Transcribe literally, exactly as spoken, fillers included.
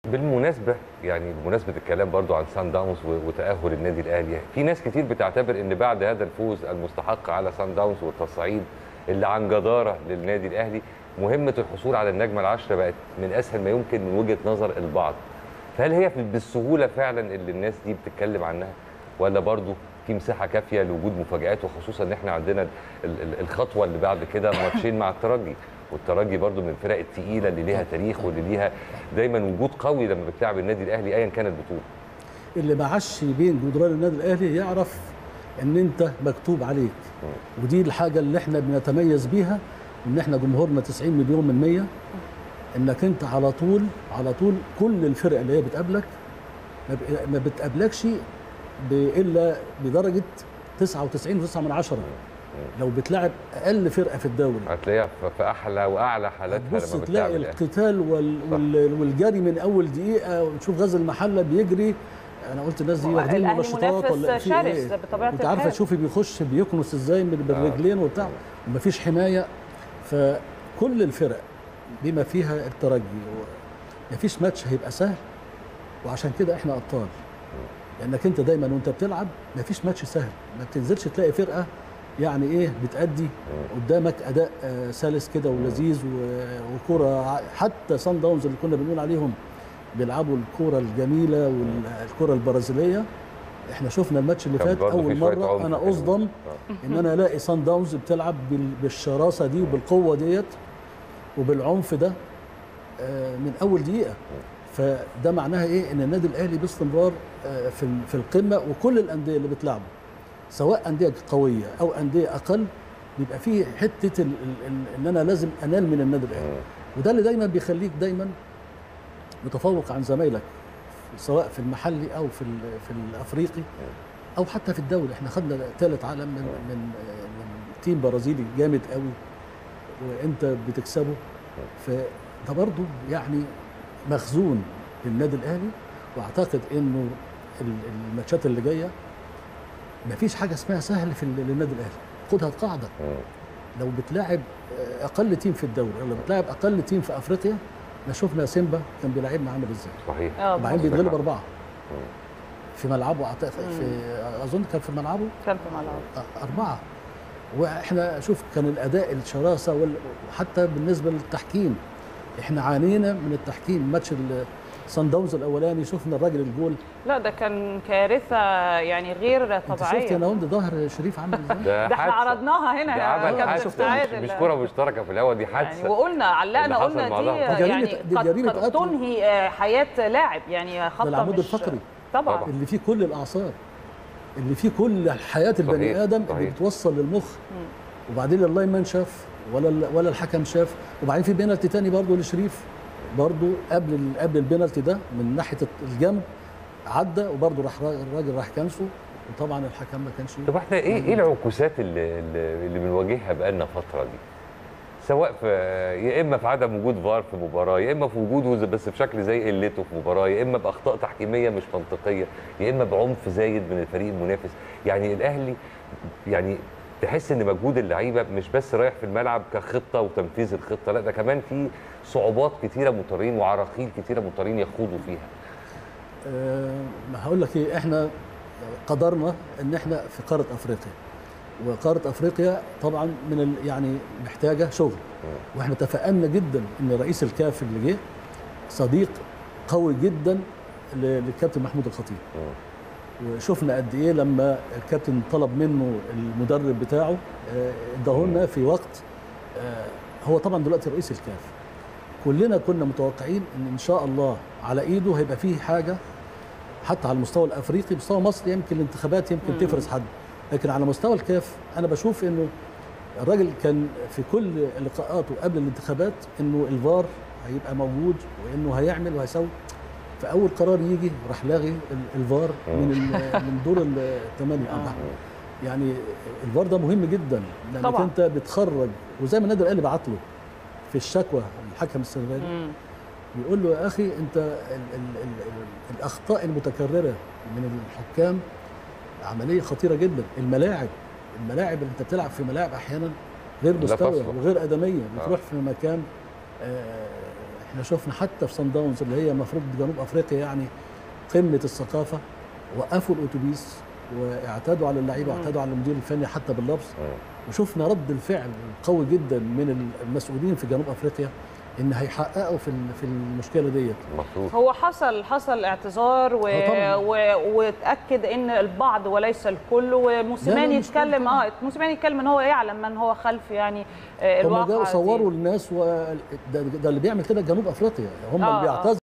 بالمناسبة يعني بمناسبة الكلام برضو عن سان داونز وتأهل النادي الأهلي، في ناس كتير بتعتبر إن بعد هذا الفوز المستحق على سان داونز والتصعيد اللي عن جدارة للنادي الأهلي، مهمة الحصول على النجمة العشرة بقت من أسهل ما يمكن من وجهة نظر البعض. فهل هي بالسهولة فعلا اللي الناس دي بتتكلم عنها، ولا برضو في مساحة كافية لوجود مفاجآت، وخصوصا إن إحنا عندنا الخطوة اللي بعد كده ماتشين مع الترجي، والترجي برضو من الفرق الثقيله اللي ليها تاريخ واللي ليها دايما وجود قوي لما بتلعب النادي الاهلي ايا كانت البطوله. اللي ما عاش بين جدران النادي الاهلي يعرف ان انت مكتوب عليك، م. ودي الحاجه اللي احنا بنتميز بيها، ان احنا جمهورنا تسعين مليون من مية، انك انت على طول على طول كل الفرق اللي هي بتقابلك ما بتقابلكش الا بدرجه تسعة وتسعين فاصلة تسعة من عشرة. لو بتلعب اقل فرقه في الدوري هتلاقيها في احلى واعلى حالاتها لما بتلعب تلاقي القتال وال... وال... والجري من اول دقيقه، ونشوف غزل المحله بيجري. انا قلت الناس دي واخدين منشطات ولا في ايه؟ بطبيعه انت عارفه تشوفي بيخش بيكنس ازاي بالرجلين وبتاع، ومفيش حمايه. فكل الفرق بما فيها الترجي مفيش ماتش هيبقى سهل، وعشان كده احنا ابطال، لانك انت دايما وانت بتلعب مفيش ماتش سهل، ما بتنزلش تلاقي فرقه يعني ايه بتأدي قدامك اداء سلس كده ولذيذ وكرة. حتى سان داونز اللي كنا بنقول عليهم بيلعبوا الكرة الجميلة والكرة البرازيلية، احنا شفنا الماتش اللي فات اول مرة انا اصدم ان انا الاقي سان داونز بتلعب بالشراسة دي وبالقوة ديت وبالعنف ده من اول دقيقة. فده معناها ايه؟ ان النادي الاهلي باستمرار في في القمة، وكل الاندية اللي بتلعبه سواء أندية قوية أو أندية أقل بيبقى فيه حتة ال ال إن أنا لازم أنال من النادي الأهلي، وده اللي دايما بيخليك دايما متفوق عن زمايلك سواء في المحلي أو في في الأفريقي أو حتى في الدوري. إحنا خدنا ثالث عالم من من من تيم برازيلي جامد قوي وأنت بتكسبه، فده برضه يعني مخزون للنادي الأهلي. وأعتقد إنه الماتشات اللي جاية مفيش حاجه اسمها سهل في للنادي الاهلي، خدها قاعده. لو بتلاعب اقل تيم في الدوري او لو بتلاعب اقل تيم في افريقيا، احنا شفنا سيمبا كان بيلاعبنا عامل ازاي. صحيح. وبعدين بيتغلب اربعه في ملعبه، في اظن كان في ملعبه كان في ملعبه اربعه. واحنا شوف كان الاداء الشراسه، وحتى بالنسبه للتحكيم احنا عانينا من التحكيم. ماتش سان داونز الاولاني شفنا الراجل الجول، لا ده كان كارثه يعني غير طبيعيه. انت شفت انا قلت ظهر شريف عامل ازاي؟ ده, ده احنا عرضناها هنا يا كابتن سعاد، مش كره مشتركه في الهوا، دي حادثه يعني، وقلنا علقنا قلنا دي يعني قد, قد تنهي حياه لاعب، يعني خطه العمود الفقري طبعا اللي فيه كل الاعصاب، اللي فيه كل حياه البني ادم اللي بتوصل للمخ. وبعدين اللاين مان شاف ولا ولا الحكم شاف. وبعدين في بينالتي تاني برضه لشريف برضه قبل قبل البينالتي ده من ناحيه الجنب عدى، وبرضه راح الراجل راح كنسه، وطبعا الحكم ما كانش. طب احنا ايه ايه العكوسات اللي اللي بنواجهها بقالنا فتره دي؟ سواء في يا اما في عدم وجود فار في مباراه، يا اما في وجوده بس بشكل زي قلته في مباراه، يا اما باخطاء تحكيميه مش منطقيه، يا اما بعنف زايد من الفريق المنافس. يعني الاهلي يعني تحس ان مجهود اللعيبه مش بس رايح في الملعب كخطه وتنفيذ الخطه، لا ده كمان في صعوبات كتيره مضطرين وعراقيل كتيره مضطرين يخوضوا فيها. أه هقول لك ايه، احنا قدرنا ان احنا في قاره افريقيا، وقاره افريقيا طبعا من ال يعني محتاجه شغل، واحنا تفائلنا جدا ان رئيس الكاف اللي جه صديق قوي جدا للكابتن محمود الخطيب. وشفنا قد ايه لما الكابتن طلب منه المدرب بتاعه اداهولنا في وقت. هو طبعا دلوقتي رئيس الكاف، كلنا كنا متوقعين ان ان شاء الله على ايده هيبقى فيه حاجه حتى على المستوى الافريقي. مستوى مصر يمكن الانتخابات يمكن تفرز حد، لكن على مستوى الكاف انا بشوف انه الراجل كان في كل لقاءاته قبل الانتخابات انه الفار هيبقى موجود وانه هيعمل وهيسوي. فاول قرار يجي راح لاغي الفار من من دور الثمانيه. يعني الفار ده مهم جدا، لانك طبعا انت بتخرج، وزي ما النادي الاهلي بعت له في الشكوى الحكم السنغالي بيقول له يا اخي انت ال ال ال ال الاخطاء المتكرره من الحكام عمليه خطيره جدا. الملاعب الملاعب اللي انت بتلعب في ملاعب احيانا غير مستويه وغير ادميه، بتروح في مكان احنا شفنا حتى في صن داونز اللي هي المفروض جنوب افريقيا يعني قمه الثقافه، وقفوا الاتوبيس واعتادوا على اللعيبه واعتادوا على المدير الفني حتى باللفظ. وشفنا رد الفعل القوي جدا من المسؤولين في جنوب افريقيا ان هيحققوا في في المشكله ديت. هو حصل حصل اعتذار و... و... واتاكد ان البعض وليس الكل، وموسيماني يتكلم اه موسيماني يتكلم ان هو يعلم من هو خلف يعني الواقع. هم جاوا صوروا الناس و... ده, ده اللي بيعمل كده جنوب افريقيا، هم آه اللي بيعتذروا